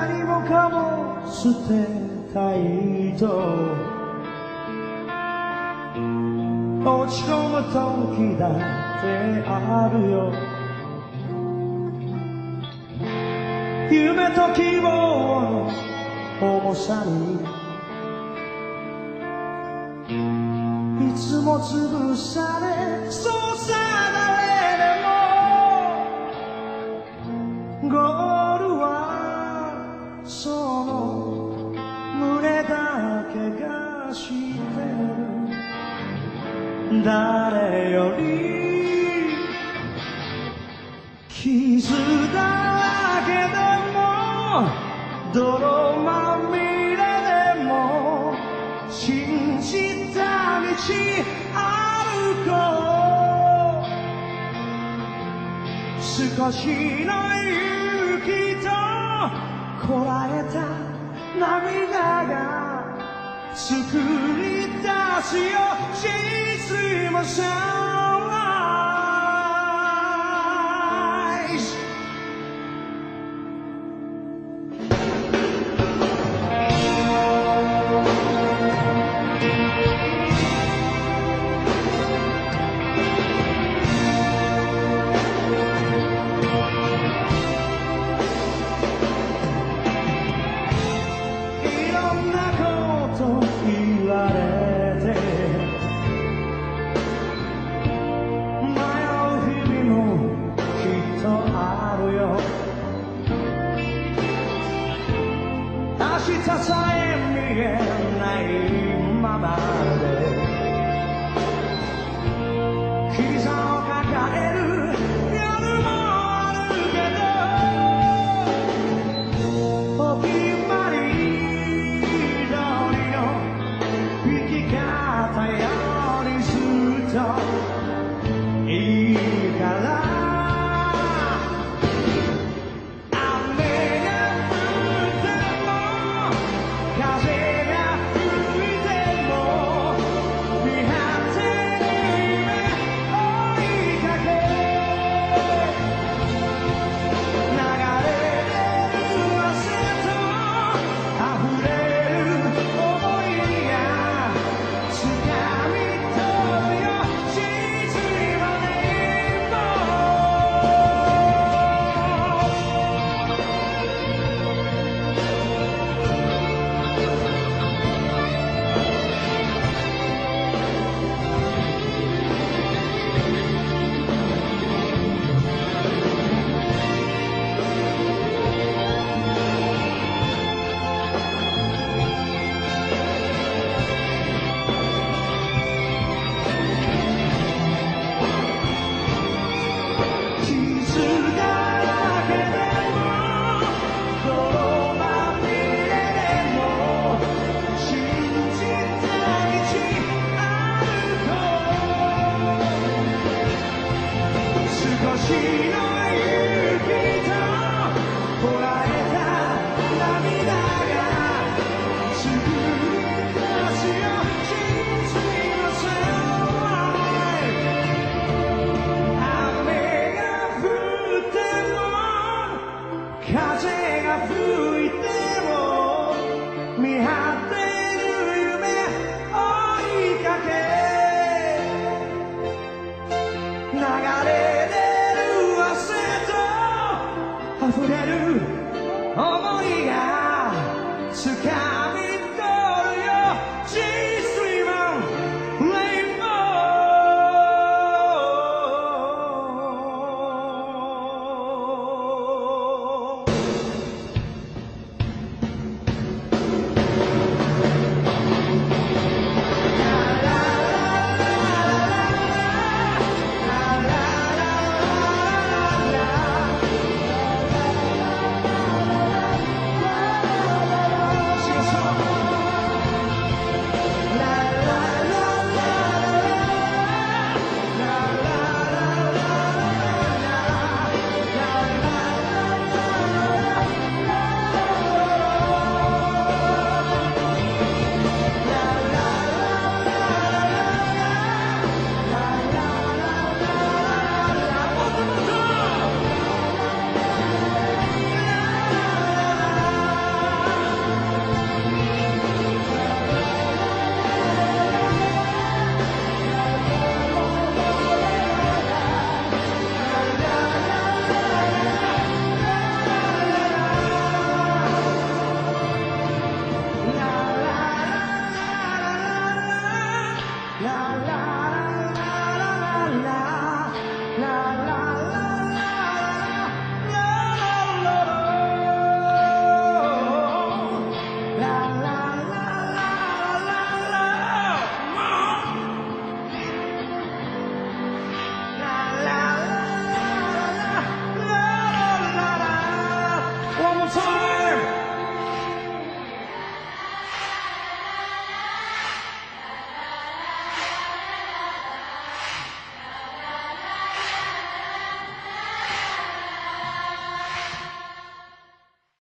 何もかも捨てたいと落ち込む時だってあるよ。夢と希望の重さにいつも潰されそうさ。誰でもゴールはその胸だけが知ってる。誰より傷だらけでも泥まみれでも信じた道歩こう。少しの勇気とこらえた涙が作り出すよ実もサンライズ。明日さえ見えないままで膝を抱える夜もあるけどお決まり通りの生き方よりずっといいから風が吹いても見張ってる夢追いかけ流れ出る汗と溢れる想いが